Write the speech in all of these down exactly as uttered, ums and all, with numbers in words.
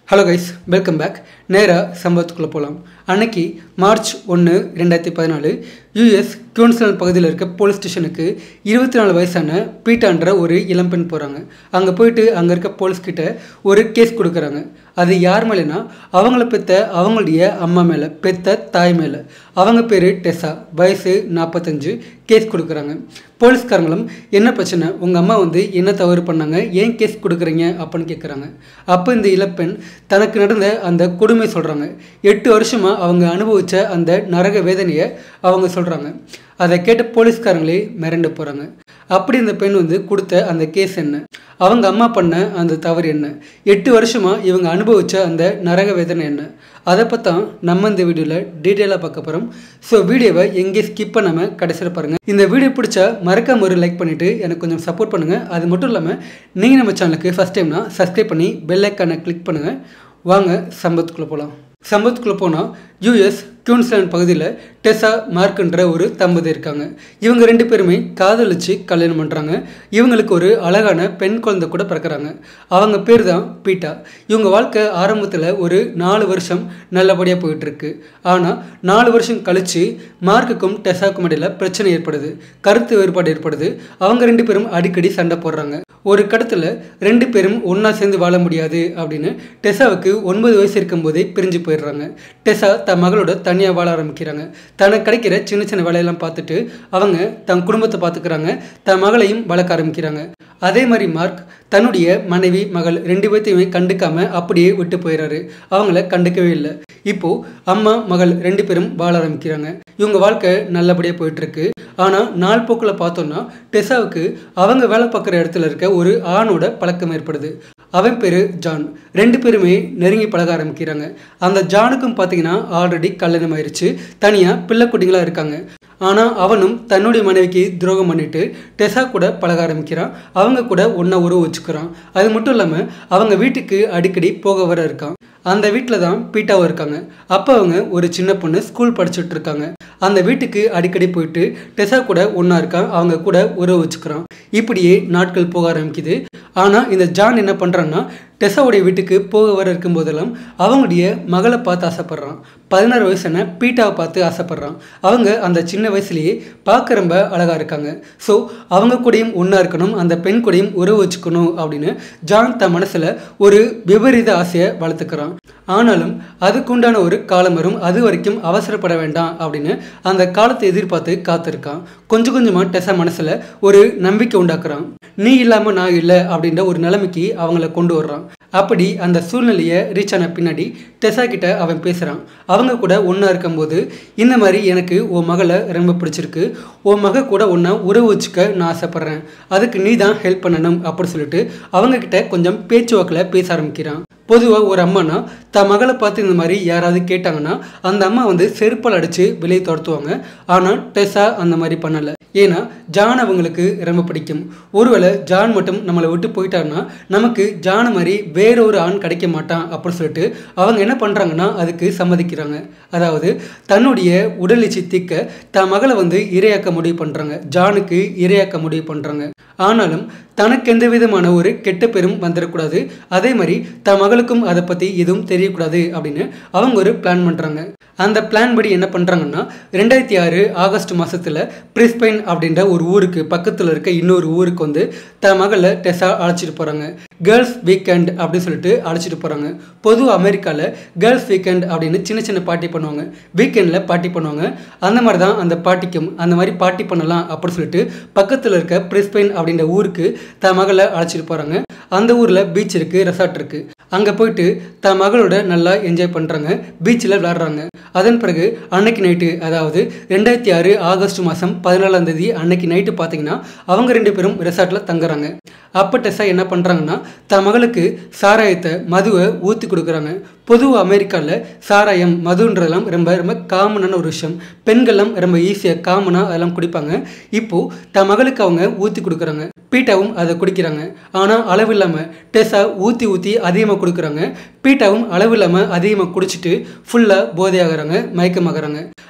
Hello guys, welcome back. நேராக சம்பவத்துக்குள்ளே போகலாம். அன்னைக்கு மார்ச் ஒன்று ரெண்டாயிரத்தி பதினாலு யூஎஸ் குயின்ஸ்லாந்து பகுதியில் இருக்க போலீஸ் ஸ்டேஷனுக்கு இருபத்தி நாலு வயசான பீட்டான்ற ஒரு இளம்பெண் போகிறாங்க. அங்கே போயிட்டு அங்கே இருக்க போலீஸ்கிட்ட ஒரு கேஸ் கொடுக்குறாங்க. அது யார் மேலேனா அவங்கள பெற்ற அவங்களுடைய அம்மா மேலே, பெற்ற தாய் மேலே. அவங்க பேர் டெசா, வயசு நாற்பத்தஞ்சு. கேஸ் கொடுக்குறாங்க. போலீஸ்காரங்களும் என்ன பிரச்சனை, உங்கள் அம்மா வந்து என்ன தவறு பண்ணாங்க, ஏன் கேஸ் கொடுக்குறீங்க அப்படின்னு கேட்குறாங்க. அப்போ இந்த இளப்பெண் தனக்கு நடந்த அந்த கொடுமை சொல்கிறாங்க. எட்டு வருஷமாக அவங்க அனுபவித்த அந்த நரக வேதனையை அவங்க சொல்கிறாங்க. அதை கேட்ட போலீஸ்காரங்களே மிரண்டு போகிறாங்க. அப்படி இந்த பெண் வந்து கொடுத்த அந்த கேஸ் என்ன, அவங்க அம்மா பண்ண அந்த தவறு என்ன, எட்டு வருஷமாக இவங்க அனுபவித்த அந்த நரக வேதனை என்ன, அதை பற்றி நம்ம இந்த வீடியோவில் டீட்டெயிலாக பார்க்க போகிறோம். ஸோ வீடியோவை எங்கே ஸ்கிப் பண்ணாமல் கடைசியில் பாருங்கள். இந்த வீடியோ பிடிச்சா மறக்காம ஒரு லைக் பண்ணிவிட்டு எனக்கு கொஞ்சம் சப்போர்ட் பண்ணுங்கள். அது மட்டும் இல்லாமல் நீங்கள் நம்ம சேனலுக்கு ஃபஸ்ட் டைம்னா சப்ஸ்கிரைப் பண்ணி பெல் ஐக்கானை கிளிக் பண்ணுங்கள். வாங்க சம்பவத்துக்குள்ளே போகலாம். சம்பவத்துக்குள்ளே போனால் யூஎஸ் குயின்ஸ்லாந்து பகுதியில் டெசா மார்க்ன்ற ஒரு தம்பதி இருக்காங்க. இவங்க ரெண்டு பேருமே காதலிச்சு கல்யாணம் பண்ணுறாங்க. இவங்களுக்கு ஒரு அழகான பெண் குழந்தை கூட பிறக்கிறாங்க. அவங்க பேர் தான் பீட்டா. இவங்க வாழ்க்கை ஆரம்பத்தில் ஒரு நாலு வருஷம் நல்லபடியாக போயிட்டுருக்கு. ஆனால் நாலு வருஷம் கழித்து மார்க்குக்கும் டெசாவுக்கும் இடையில் பிரச்சனை ஏற்படுது, கருத்து வேறுபாடு ஏற்படுது. அவங்க ரெண்டு பேரும் அடிக்கடி சண்டை போடுறாங்க. ஒரு கடத்தில் ரெண்டு பேரும் ஒன்றா சேர்ந்து வாழ முடியாது அப்படின்னு டெசாவுக்கு ஒன்பது வயசு இருக்கும்போதே பிரிஞ்சு போயிடுறாங்க. டெசா தன் மகளோட தனியாக வாழ ஆரம்பிக்கிறாங்க. தனக்கு கிடைக்கிற சின்ன சின்ன வேலையெல்லாம் பார்த்துட்டு அவங்க தன் குடும்பத்தை பார்த்துக்கிறாங்க, தன் மகளையும் வளர்க்க ஆரம்பிக்கிறாங்க. அதே மாதிரி மார்க் தன்னுடைய மனைவி மகள் ரெண்டு பேர்த்தையுமே கண்டுக்காம அப்படியே விட்டு போயிடுறாரு. அவங்கள கண்டுக்கவே இல்லை. இப்போ அம்மா மகள் ரெண்டு பேரும் வாழ ஆரம்பிக்கிறாங்க. இவங்க வாழ்க்கை நல்லபடியாக போயிட்டுருக்கு. ஆனால் நாள் போக்கில் பார்த்தோன்னா டெசாவுக்கு அவங்க வேலை பார்க்குற இடத்துல இருக்க ஒரு ஆணோட பழக்கம் ஏற்படுது. அவன் பேர் ஜான். ரெண்டு பேருமே நெருங்கி பழக ஆரம்பிக்கிறாங்க. அந்த ஜானுக்கும் பார்த்தீங்கன்னா ஆல்ரெடி கல்யாணம் ஆயிடுச்சு, தனியாக பிள்ளை குட்டிங்களாக இருக்காங்க. ஆனால் அவனும் தன்னுடைய மனைவிக்கு துரோகம் பண்ணிட்டு டெசா கூட பழக ஆரம்பிக்கிறான். அவங்க கூட ஒன்றா உறவு வச்சுக்கிறான். அது மட்டும் இல்லாமல் அவங்க வீட்டுக்கு அடிக்கடி போக வர இருக்கான். அந்த வீட்டில் தான் பீட்டாவும் இருக்காங்க. அப்போ அவங்க ஒரு சின்ன பொண்ணு ஸ்கூல் படிச்சுட்டு இருக்காங்க. அந்த வீட்டுக்கு அடிக்கடி போயிட்டு டெசா கூட ஒன்றா இருக்கான், அவங்க கூட உறவு வச்சுக்கிறான். இப்படியே நாட்கள் போக ஆரம்பிக்குது. ஆனால் இந்த ஜான் என்ன பண்ணுறான்னா, டெசாவுடைய வீட்டுக்கு போக வர இருக்கும் போதெல்லாம் அவங்களுடைய மகளை பார்த்து ஆசைப்படுறான். பதினாறு வயசான பீட்டாவை பார்த்து ஆசைப்படுறான். அவங்க அந்த சின்ன வயசுலேயே பார்க்க ரொம்ப அழகாக இருக்காங்க. ஸோ அவங்க கூடயும் ஒன்றா இருக்கணும், அந்த பெண் கூடயும் உறவு வச்சுக்கணும் அப்படின்னு ஜான் தன் மனசில் ஒரு விபரீத ஆசையை வளர்த்துக்கிறான். ஆனாலும் அதுக்குண்டான ஒரு காலம் வரும், அது வரைக்கும் அவசரப்பட வேண்டாம் அப்படின்னு அந்த காலத்தை எதிர்பார்த்து காத்திருக்கான். கொஞ்சம் கொஞ்சமாக டெசா மனசில் ஒரு நம்பிக்கை உண்டாக்குறான். நீ இல்லாமல் நான் இல்லை அப்படின்ற ஒரு நிலைமைக்கு அவங்கள கொண்டு வர்றான். அப்படி அந்த சூழ்நிலையை ரீச் ஆன பின்னாடி டெசா கிட்ட அவன் பேசுகிறான். அவங்க கூட ஒன்றா இருக்கும்போது இந்த மாதிரி எனக்கு உன் மகளை ரொம்ப பிடிச்சிருக்கு, உன் மக கூட ஒன்றா உறவு வச்சுக்க நான் ஆசைப்பட்றேன், அதுக்கு நீ தான் ஹெல்ப் பண்ணணும் அப்படின்னு சொல்லிட்டு அவங்கக்கிட்ட கொஞ்சம் பேச்சுவாக்கில் பேச ஆரம்பிக்கிறான். பொதுவாக ஒரு அம்மானா தன் மகளை பார்த்து இந்த மாதிரி யாராவது கேட்டாங்கன்னா அந்த அம்மா வந்து செருப்பால் அடித்து வெளியே துரத்துவாங்க. ஆனால் டெசா அந்த மாதிரி பண்ணலை. ஏன்னா ஜான் அவங்களுக்கு ரொம்ப பிடிக்கும். ஒருவேளை ஜான் மட்டும் நம்மளை விட்டு போயிட்டாருன்னா நமக்கு ஜான் மாதிரி வேறொரு ஆண் கிடைக்க மாட்டான் அப்படின்னு சொல்லிட்டு அவங்க என்ன பண்ணுறாங்கன்னா அதுக்கு சம்மதிக்கிறாங்க. அதாவது தன்னுடைய உடல் இச்சை தீர்க்க தன் மகளை வந்து இரையாக்க முடிவு பண்ணுறாங்க, ஜானுக்கு இரையாக்க முடிவு பண்ணுறாங்க. ஆனாலும் தனக்கு எந்த விதமான ஒரு கெட்ட பேரும் வந்துடக்கூடாது, அதே மாதிரி தன் மகளுக்கும் அதை பற்றி எதுவும் தெரியக்கூடாது அப்படின்னு அவங்க ஒரு பிளான் பண்ணுறாங்க. அந்த பிளான் படி என்ன பண்ணுறாங்கன்னா, ரெண்டாயிரத்தி ஆறு ஆகஸ்ட் மாதத்தில் பிரிஸ்பெயின் அப்படின்ற ஒரு ஊருக்கு பக்கத்தில் இருக்க இன்னொரு ஊருக்கு வந்து தன் மகளை டெசா அழைச்சிட்டு போகிறாங்க. கேர்ள்ஸ் வீக்கெண்ட் அப்படின்னு சொல்லிட்டு அழைச்சிட்டு போகிறாங்க. பொதுவாக அமெரிக்காவில் கேர்ள்ஸ் வீக்கெண்ட் அப்படின்னு சின்ன சின்ன பார்ட்டி பண்ணுவாங்க, வீக்கெண்டில் பார்ட்டி பண்ணுவாங்க. அந்த மாதிரி தான் அந்த பார்ட்டிக்கும் அந்த மாதிரி பார்ட்டி பண்ணலாம் அப்படின்னு சொல்லிட்டு பக்கத்தில் இருக்க பிரிஸ்பெயின் அப்படின்ற ஊருக்கு தன் மகளை அழைச்சிட்டு போகிறாங்க. அந்த ஊரில் பீச் இருக்குது, ரெசார்ட் இருக்குது. அங்கே போயிட்டு தன் மகளோட நல்லா என்ஜாய் பண்ணுறாங்க, பீச்சில் விளாடுறாங்க. அதன் பிறகு அன்னைக்கு நைட்டு, அதாவது ரெண்டாயிரத்தி ஆறு ஆகஸ்ட் மாதம் பதினாலாம் தேதி அன்னைக்கு நைட்டு பார்த்தீங்கன்னா அவங்க ரெண்டு பேரும் ரெசார்ட்டில் தங்குறாங்க. அப்போ டெசா என்ன பண்ணுறாங்கன்னா தன் மகளுக்கு சாராயத்தை, மதுவை ஊற்றி கொடுக்குறாங்க. பொதுவாக அமெரிக்காவில் சாராயம் மதுன்றதெல்லாம் ரொம்ப ரொம்ப காமனான ஒரு விஷயம். பெண்கள்லாம் ரொம்ப ஈஸியாக காமனாக அதெல்லாம் குடிப்பாங்க. இப்போது தன் மகளுக்கு அவங்க ஊற்றி கொடுக்குறாங்க. பீட்டாவும் அதை குடிக்கிறாங்க. ஆனால் அளவு இல்லாமல் டெசா ஊற்றி ஊற்றி அதிகமாக கொடுக்குறாங்க. பீட்டாவும் அளவு இல்லாமல் அதிகமாக குடிச்சிட்டு ஃபுல்லாக போதையாகிறாங்க, மயக்கமாகறாங்க.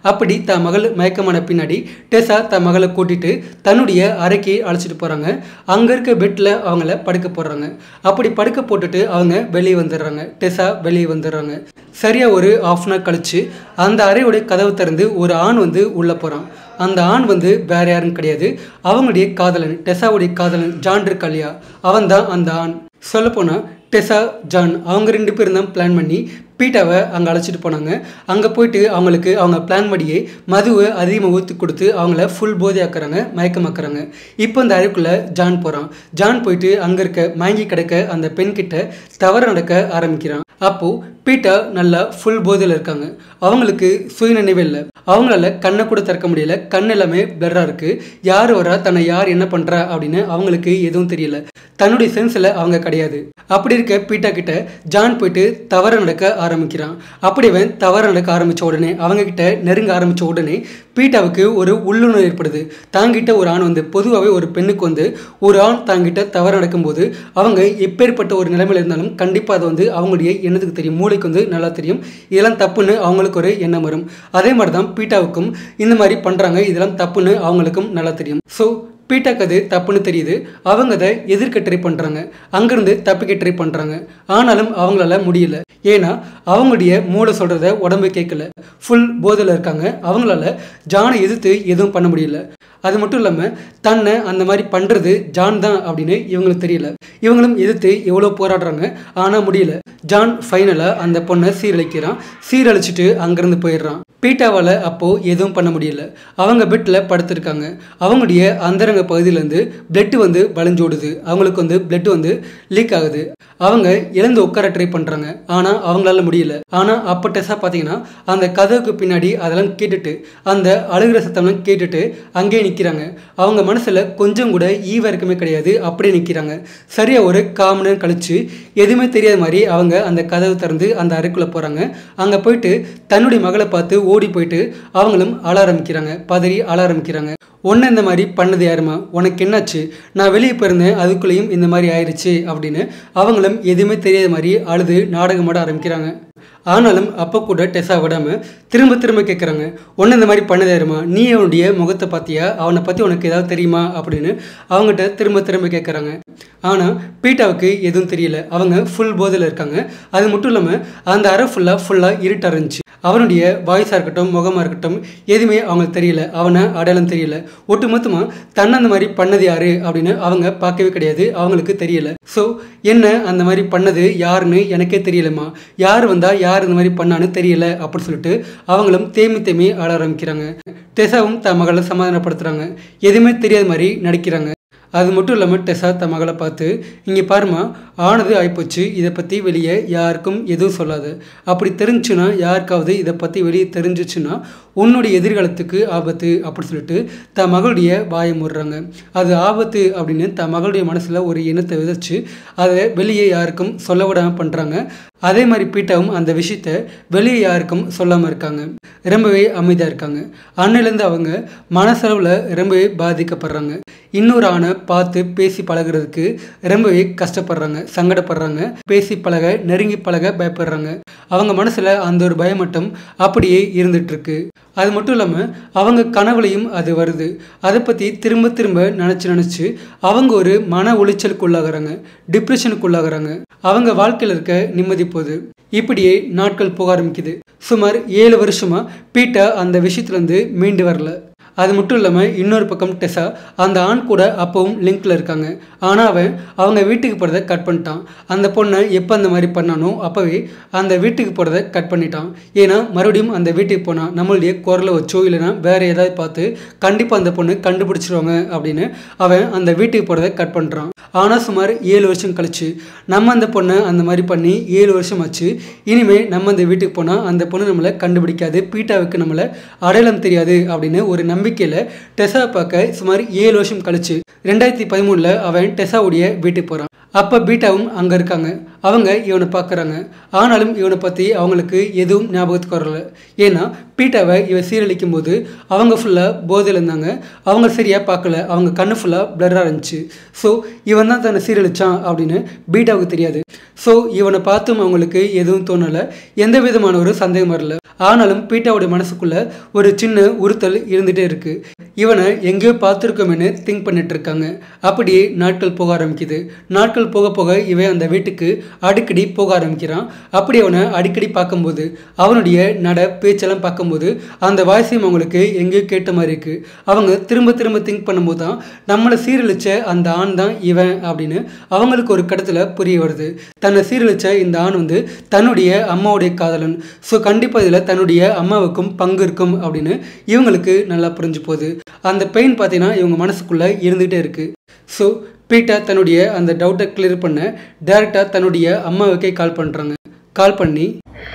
அப்படி த மகள் மயக்கமான பின்னாடி டெசா த மகளை கூட்டிட்டு தன்னுடைய அறைக்கு அழைச்சிட்டு போகிறாங்க. அங்கே இருக்க பெட்டில் அவங்கள படுக்க போடுறாங்க. அப்படி படுக்க போட்டுட்டு அவங்க வெளியே வந்துடுறாங்க. டெசா வெளியே வந்துடுறாங்க. சரியாக ஒரு ஆஃப் அன் ஹவர் கழிச்சு அந்த அறையோடைய கதவு திறந்து ஒரு ஆண் வந்து உள்ளே போகிறான். அந்த ஆண் வந்து வேற யாரும் கிடையாது, அவங்களுடைய காதலன், டெசாவுடைய காதலன் ஜான் இருக்கா இல்லையா, அவன் தான் அந்த ஆண். சொல்லப்போனால் டெசா ஜான் அவங்க ரெண்டு பேரும் தான் பிளான் பண்ணி பீட்டாவை அங்கே அழைச்சிட்டு போனாங்க. அங்கே போயிட்டு அவங்களுக்கு அவங்க பிளான் படியே மதுவை அதிகமாக ஊற்றி கொடுத்து அவங்கள ஃபுல் போதை ஆக்குறாங்க, மயக்கமாக்குறாங்க. இப்போ அந்த அறைக்குள்ளே ஜான் போகிறான். ஜான் போயிட்டு அங்கே இருக்க மயங்கி கிடக்க அந்த பெண்கிட்ட தவறு நடக்க ஆரம்பிக்கிறான். அப்போது பீட்டா நல்லா ஃபுல் போதையில் இருக்காங்க. அவங்களுக்கு சுயநினைவே இல்லை. அவங்களால கண்ணை கூட திறக்க முடியல. கண் எல்லாமே பிளராக இருக்குது. யார் வரா, தன்னை யார் என்ன பண்ணுறா அப்படின்னு அவங்களுக்கு எதுவும் தெரியல. தன்னுடைய சென்ஸில் அவங்க கிடையாது. அப்படி இருக்க பீட்டா கிட்ட ஜான் போயிட்டு தவறு நடக்க ஆரம்பிக்கிறான். அப்படி அவன் தவறு நடக்க ஆரம்பித்த உடனே அவங்க கிட்ட நெருங்க ஆரம்பித்த உடனே பீட்டாவுக்கு ஒரு உள்ளுணர்வு ஏற்படுது. தாங்கிட்ட ஒரு ஆண் வந்து பொதுவாகவே ஒரு பெண்ணுக்கு வந்து ஒரு ஆண் தாங்கிட்ட தவறு நடக்கும்போது அவங்க எப்பேற்பட்ட ஒரு நிலைமையில் இருந்தாலும் கண்டிப்பாக அதை வந்து அவங்களுடைய எண்ணத்துக்கு தெரியும், மூளைக்கு வந்து நல்லா தெரியும். இதெல்லாம் தப்புன்னு அவங்களுக்கு ஒரு எண்ணம் வரும். அதே மாதிரி தான் பீட்டாவுக்கும் இந்த மாதிரி பண்ணுறாங்க, இதெல்லாம் தப்புன்னு அவங்களுக்கும் நல்லா தெரியும். ஸோ பீட்டாக்கு அது தப்புன்னு தெரியுது. அவங்க அதை எதிர்க்க ட்ரை பண்ணுறாங்க, அங்கேருந்து தப்பிக்க ட்ரை பண்ணுறாங்க. ஆனாலும் அவங்களால முடியல. ஏன்னா அவங்களுடைய மூளை சொல்கிறத உடம்பு கேட்கல, ஃபுல் போதையில் இருக்காங்க. அவங்களால ஜானை எதிர்த்து எதுவும் பண்ண முடியல. அது மட்டும் இல்லாமல் தன்னை அந்த மாதிரி பண்ணுறது ஜான் தான் அப்படின்னு இவங்களுக்கு தெரியல. இவங்களும் எதிர்த்து எவ்வளோ போராடுறாங்க, ஆனால் முடியல. ஜான் ஃபைனலாக அந்த பொண்ணை சீரழிக்கிறான். சீரழிச்சிட்டு அங்கேருந்து போயிடுறான். பீட்டாவால் அப்போது எதுவும் பண்ண முடியல. அவங்க பெட்டில் படுத்திருக்காங்க. அவங்களுடைய அந்தரங்க பகுதியிலேருந்து பிளட்டு வந்து வளைஞ்சோடுது. அவங்களுக்கு வந்து பிளட் வந்து லீக் ஆகுது. அவங்க இழந்து உட்கார ட்ரை பண்ணுறாங்க, ஆனால் அவங்களால முடியல. ஆனால் அப்போ டெசா பார்த்தீங்கன்னா அந்த கதவுக்கு பின்னாடி அதெல்லாம் கேட்டுட்டு அந்த அழுகிற சத்தம்லாம் கேட்டுட்டு அங்கேயே நிற்கிறாங்க. அவங்க மனசில் கொஞ்சம் கூட ஈவ இருக்குமே கிடையாது, அப்படியே நிற்கிறாங்க. சரியாக ஒரு கால் மணி நேரம் கழிச்சு எதுவுமே தெரியாத மாதிரி அவங்க அந்த கதவு திறந்து அந்த அறைக்குள்ளே போகிறாங்க. அங்கே போயிட்டு தன்னுடைய மகளை பார்த்து ஓடி போயிட்டு அவங்களும் அழ ஆரம்பிக்கிறாங்க, பதறி அழ ஆரம்பிக்கிறாங்க. ஒன்று இந்த மாதிரி பண்ணது யாருமா, உனக்கு என்னாச்சு, நான் வெளியே போயிருந்தேன் அதுக்குள்ளேயும் இந்த மாதிரி ஆயிடுச்சு அப்படின்னு அவங்களும் எதுவுமே தெரியாத மாதிரி அழுது நாடகமாட ஆரம்பிக்கிறாங்க. ஆனாலும் அப்போ கூட டெசா விடாமல் திரும்ப திரும்ப கேட்குறாங்க, ஒன்று இந்த மாதிரி பண்ணது யாருமா, நீ அவனுடைய முகத்தை பார்த்தியா, அவனை பற்றி உனக்கு ஏதாவது தெரியுமா அப்படின்னு அவங்ககிட்ட திரும்ப திரும்ப கேட்குறாங்க. ஆனால் பீட்டாவுக்கு எதுவும் தெரியல. அவங்க ஃபுல் போதையில் இருக்காங்க. அது மட்டும் இல்லாமல் அந்த அறை ஃபுல்லாக ஃபுல்லாக இருட்டாக இருந்துச்சு. அவனுடைய வாய்ஸாக இருக்கட்டும், முகமாக இருக்கட்டும், எதுவுமே அவங்களுக்கு தெரியல. அவனை அடையாளம் தெரியல. ஒட்டு மொத்தமாக தன்னை அந்த மாதிரி பண்ணது யாரு அப்படின்னு அவங்க பார்க்கவே கிடையாது, அவங்களுக்கு தெரியல. ஸோ என்ன அந்த மாதிரி பண்ணது யாருன்னு எனக்கே தெரியலம்மா, யார் வந்தால் யார் இந்த மாதிரி பண்ணான்னு தெரியல அப்படின்னு சொல்லிட்டு அவங்களும் தேமி தேமி ஆட ஆரம்பிக்கிறாங்க. டெசாவும் த மகளை சமாதானப்படுத்துகிறாங்க, எதுவுமே தெரியாத மாதிரி நடிக்கிறாங்க. அது மட்டும் இல்லாமல் டெசா த மகளை பார்த்து, இங்கே பாருமா, ஆனது ஆகிப்போச்சு, இதை பற்றி வெளியே யாருக்கும் எதுவும் சொல்லாது. அப்படி தெரிஞ்சுன்னா, யாருக்காவது இதை பற்றி வெளியே தெரிஞ்சிச்சுன்னா உன்னுடைய எதிர்காலத்துக்கு ஆபத்து அப்படின்னு சொல்லிட்டு த மகளுடைய வாயை மூடுறாங்க. அது ஆபத்து அப்படின்னு த மகளுடைய மனசில் ஒரு எண்ணத்தை விதைச்சு அதை வெளியே யாருக்கும் சொல்ல விடாமல் பண்ணுறாங்க. அதே மாதிரி பீட்டாவும் அந்த விஷயத்த வெளியே யாருக்கும் சொல்லாமல் இருக்காங்க. ரொம்பவே அமைதியாக இருக்காங்க. அன்னிலேருந்து அவங்க மனசளவில் ரொம்பவே பாதிக்கப்படுறாங்க. இன்னொரு ஆணை பார்த்து பேசி பழகிறதுக்கு ரொம்பவே கஷ்டப்படுறாங்க, சங்கடப்படுறாங்க. பேசி பழக, நெருங்கி பழக பயப்படுறாங்க. அவங்க மனசில் அந்த ஒரு பயம் மட்டும் அப்படியே இருந்துகிட்ருக்கு. அது மட்டும் இல்லாமல் அவங்க கனவுலையும் அது வருது. அதை பற்றி திரும்ப திரும்ப நினச்சி நினச்சி அவங்க ஒரு மன உளைச்சலுக்குள்ளாகிறாங்க, டிப்ரெஷனுக்குள்ளாகிறாங்க. அவங்க வாழ்க்கையில் இருக்க நிம்மதி போகுது. இப்படியே நாட்கள் போக ஆரம்பிக்குது. சுமார் ஏழு வருஷமாக பீட்டா அந்த விஷயத்துலேருந்து மீண்டு வரல. அது மட்டும் இல்லாமல் இன்னொரு பக்கம் டெசா அந்த ஆண் கூட அப்பவும் லிங்கில் இருக்காங்க. ஆனால் அவன் அவங்க வீட்டுக்கு போகிறத கட் பண்ணிட்டான். அந்த பொண்ணை எப்போ அந்த மாதிரி பண்ணானோ அப்போவே அந்த வீட்டுக்கு போகிறத கட் பண்ணிட்டான். ஏன்னா மறுபடியும் அந்த வீட்டுக்கு போனால் நம்மளுடைய குரலை வச்சோ இல்லைனா வேறு ஏதாவது பார்த்து கண்டிப்பாக அந்த பொண்ணு கண்டுபிடிச்சிருவாங்க அப்படின்னு அவன் அந்த வீட்டுக்கு போகிறத கட் பண்ணுறான். ஆனால் சுமார் ஏழு வருஷம் கழிச்சு நம்ம அந்த பொண்ணை அந்த மாதிரி பண்ணி ஏழு வருஷம் ஆச்சு. இனிமேல் நம்ம அந்த வீட்டுக்கு போனால் அந்த பொண்ணு நம்மளை கண்டுபிடிக்காது, பீட்டாவுக்கு நம்மளை அடையாளம் தெரியாது அப்படின்னு ஒரு நம்பிக்கையில் டெசா பார்க்க சுமார் ஏழு வருஷம் கழிச்சு ரெண்டாயிரத்தி பதிமூணில் அவன் டெசாவுடைய வீட்டுக்கு போகிறான். அப்போ பீட்டாவும் அங்கே இருக்காங்க. அவங்க இவனை பார்க்குறாங்க. ஆனாலும் இவனை பற்றி அவங்களுக்கு எதுவும் ஞாபகத்துக்கு வரல. ஏன்னா பீட்டாவை இவன் சீரழிக்கும் போது அவங்க ஃபுல்லாக போதையில் இருந்தாங்க. அவங்க சரியாக பார்க்கல. அவங்க கண்ணு ஃபுல்லாக பிளராக இருந்துச்சு. ஸோ இவன் தான் தன்னை சீரழிச்சான் அப்படின்னு பீட்டாவுக்கு தெரியாது. ஸோ இவனை பார்த்தும் அவங்களுக்கு எதுவும் தோணலை. எந்த விதமான ஒரு சந்தேகம் வரல. ஆனாலும் பீட்டாவுடைய மனசுக்குள்ள ஒரு சின்ன உறுத்தல் இருந்துகிட்டே இருக்கு. இவனை எங்கேயோ பார்த்துருக்கோமேனு திங்க் பண்ணிட்டு இருக்காங்க. அப்படியே நாட்கள் போக ஆரம்பிக்குது. நாட்கள் போக போக இவன் அந்த வீட்டுக்கு அடிக்கடி போக ஆரம்பிக்கிறான். அப்படி அவனை அடிக்கடி பார்க்கும்போது அவனுடைய நட பேச்செல்லாம் பார்க்கும்போது அந்த வாய்ஸையும் அவங்களுக்கு எங்கேயோ கேட்ட மாதிரி இருக்கு. அவங்க திரும்ப திரும்ப திங்க் பண்ணும்போது தான் நம்மளை சீரழிச்ச அந்த ஆண் தான் இவன் அப்படின்னு அவங்களுக்கு ஒரு கடத்தில் புரிய வருது. தன்னை சீரழிச்ச இந்த ஆண் வந்து தன்னுடைய அம்மாவுடைய காதலன். ஸோ கண்டிப்பாக இதில் தன்னுடைய அம்மாவுக்கும் பங்கு இருக்கும் அப்படின்னு இவங்களுக்கு நல்லா புரிஞ்சு போகுது. அந்த பெயின் பார்த்தீங்கன்னா இவங்க மனசுக்குள்ளே இருந்துகிட்டே இருக்குது. ஸோ பீட்டா தன்னுடைய அந்த டவுட்டை கிளியர் பண்ண டேரெக்டாக தன்னுடைய அம்மாவுக்கே கால் பண்ணுறாங்க. கால் பண்ணி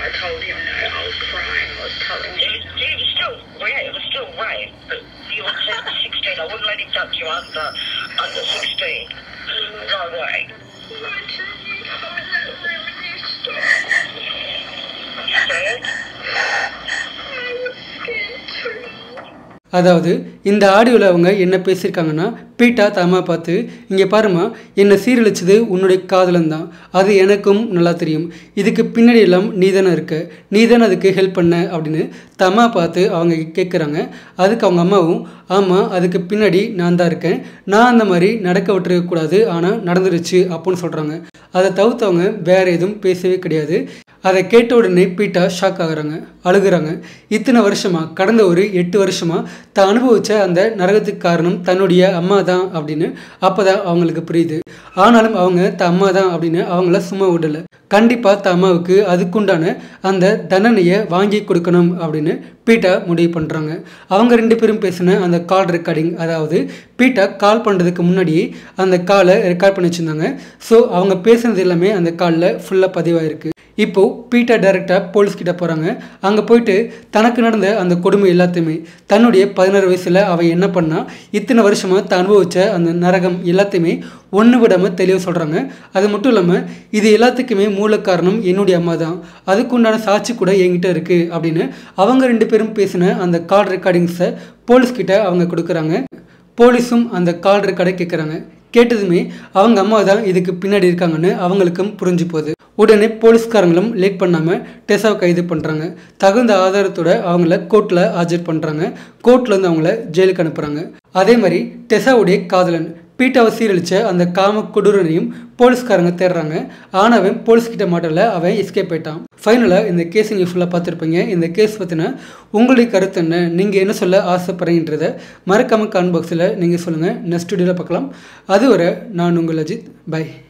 அதாவது இந்த ஆடியோவில் அவங்க என்ன பேசியிருக்காங்கன்னா, பீட்டா தம்மா பார்த்து, இங்கே பாருமா, என்னை சீரழிச்சது உன்னுடைய காதலன் தான். அது எனக்கும் நல்லா தெரியும். இதுக்கு பின்னாடி எல்லாம் நீ தானே இருக்க, நீ தானே அதுக்கு ஹெல்ப் பண்ண அப்படின்னு தம்மா பார்த்து அவங்க கேட்குறாங்க. அதுக்கு அவங்க அம்மாவும், ஆமாம், அதுக்கு பின்னாடி நான் தான் இருக்கேன். நான் அந்த மாதிரி நடக்க விட்டுருக்கக்கூடாது, ஆனால் நடந்துருச்சு அப்படின்னு சொல்கிறாங்க. அதை தவிர்த்தவங்க வேறு எதுவும் பேசவே கிடையாது. அதை கேட்ட உடனே பீட்டா ஷாக் ஆகுறாங்க, அழுகுறாங்க. இத்தனை வருஷமா, கடந்த ஒரு எட்டு வருஷமா தான் அனுபவிச்ச அந்த நரகத்துக்கு காரணம் தன்னுடைய அம்மா தான் அப்படின்னு அப்போ தான் அவங்களுக்கு புரியுது. ஆனாலும் அவங்க த அம்மா தான் அப்படின்னு அவங்கள சும்மா விடலை. கண்டிப்பாக த அம்மாவுக்கு அதுக்குண்டான அந்த தண்டனையை வாங்கி கொடுக்கணும் அப்படின்னு பீட்டா முடிவு பண்ணுறாங்க. அவங்க ரெண்டு பேரும் பேசின அந்த கால் ரெக்கார்டிங், அதாவது பீட்டா கால் பண்ணுறதுக்கு முன்னாடியே அந்த காலை ரெக்கார்ட் பண்ணி வச்சுருந்தாங்க. ஸோ அவங்க பேசுனது எல்லாமே அந்த காலில் ஃபுல்லாக பதிவாயிருக்கு. இப்போது பீட்டா டைரெக்டாக போலீஸ்கிட்ட போகிறாங்க. அங்கே போயிட்டு தனக்கு நடந்த அந்த கொடுமை எல்லாத்தையுமே, தன்னுடைய பதினாறு வயசில் அவன் என்ன பண்ணால், இத்தனை வருஷமாக தான் அனுபவித்த அந்த நரகம் எல்லாத்தையுமே ஒன்று விடாமல் தெளிவாக சொல்கிறாங்க. அது மட்டும் இல்லாமல் இது எல்லாத்துக்குமே மூல காரணம் என்னுடைய அம்மா தான், அதுக்குண்டான சாட்சி கூட என்கிட்ட இருக்குது அப்படின்னு அவங்க ரெண்டு பேரும் பேசின அந்த கால் ரெக்கார்டிங்ஸை போலீஸ்கிட்ட அவங்க கொடுக்குறாங்க. போலீஸும் அந்த கால் ரெக்கார்டை கேட்குறாங்க. கேட்டதுமே அவங்க அம்மா தான் இதுக்கு பின்னாடி இருக்காங்கன்னு அவங்களுக்கும் புரிஞ்சு போகுது. உடனே போலீஸ்காரங்களும் லேட் பண்ணாமல் டெசாவை கைது பண்ணுறாங்க. தகுந்த ஆதாரத்தோட அவங்கள கோர்ட்டில் ஆஜர் பண்ணுறாங்க. கோர்ட்லேருந்து அவங்கள ஜெயிலுக்கு அனுப்புகிறாங்க. அதே மாதிரி டெசாவுடைய காதலன் பீட்டாவை சீரழிச்ச அந்த காம கொடூரனையும் போலீஸ்காரங்க தேடுறாங்க. ஆனால் அவன் போலீஸ்கிட்ட மாட்டல, அவன் எஸ்கேப் ஆயிட்டான். ஃபைனலாக இந்த கேஸ் நீங்கள் ஃபுல்லாக பார்த்துருப்பீங்க. இந்த கேஸ் பற்றின உங்களுடைய கருத்து என்ன, நீங்கள் என்ன சொல்ல ஆசைப்படுறீங்கன்றதை மறக்காமல் காமெண்ட் பாக்ஸில் நீங்கள் சொல்லுங்கள். நெக்ஸ்ட் வீடியோவில் பார்க்கலாம். அதுவரை நான் உங்கள் அஜித். பை.